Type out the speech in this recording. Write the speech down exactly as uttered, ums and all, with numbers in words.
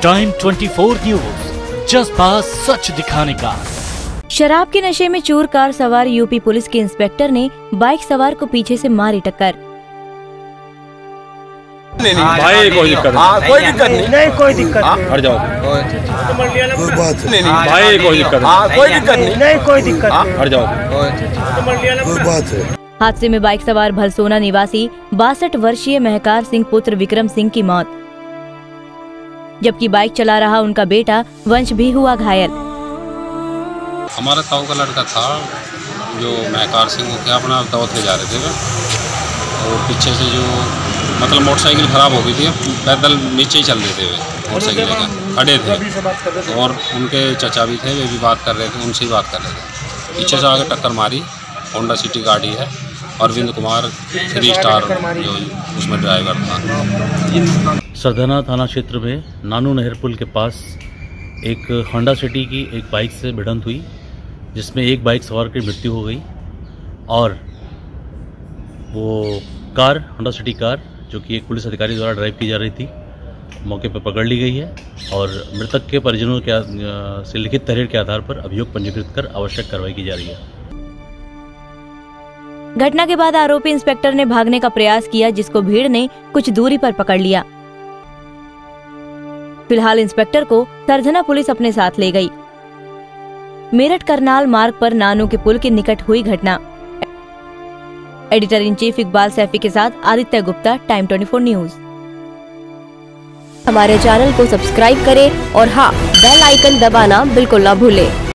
Time चौबीस news, जज्बा सच दिखाने का। शराब के नशे में चूर कार सवार यूपी पुलिस के इंस्पेक्टर ने बाइक सवार को पीछे से मारी टक्कर। नहीं नहीं भाई कोई दिक्कत नहीं, कोई दिक्कत नहीं, नहीं कोई दिक्कत नहीं, हट जाओ, कोई बात नहीं नहीं भाई कोई दिक्कत नहीं, कोई दिक्कत नहीं, नहीं कोई दिक्कत नहीं, हट जाओ, कोई बात है। हादसे में बाइक सवार भलसोना निवासी बासठ वर्षीय महकार सिंह पुत्र विक्रम सिंह की मौत, जबकि बाइक चला रहा उनका बेटा वंश भी हुआ घायल। हमारा ताऊ का लड़का था जो महकार सिंह को क्या अपना दावत ले जा रहे थे और पीछे से जो मतलब मोटरसाइकिल ख़राब हो गई थी, पैदल नीचे ही चल रहे थे, वे मोटरसाइकिल लेकर खड़े थे और उनके चचा भी थे, वे भी बात कर रहे थे, उनसे ही बात कर रहे थे। पीछे से आगे टक्कर मारी, होंडा सिटी गाड़ी है, अरविंद कुमार थ्री स्टार जो उसमें ड्राइवर था। सरधना थाना क्षेत्र में नानू नहर पुल के पास एक होंडा सिटी की एक बाइक से भिड़ंत हुई, जिसमें एक बाइक सवार की मृत्यु हो गई और वो कार होंडा सिटी कार जो कि एक पुलिस अधिकारी द्वारा ड्राइव की जा रही थी, मौके पर पकड़ ली गई है और मृतक के परिजनों के से लिखित तहरीर के आधार पर अभियोग पंजीकृत कर आवश्यक कार्रवाई की जा रही है। घटना के बाद आरोपी इंस्पेक्टर ने भागने का प्रयास किया, जिसको भीड़ ने कुछ दूरी पर पकड़ लिया। फिलहाल इंस्पेक्टर को सरधना पुलिस अपने साथ ले गई। मेरठ करनाल मार्ग पर नानू के पुल के निकट हुई घटना। Editor in chief Iqbal Saifi के साथ आदित्य गुप्ता, टाइम चौबीस न्यूज। हमारे चैनल को सब्सक्राइब करें और हाँ, बेल आइकन दबाना बिल्कुल ना भूलें।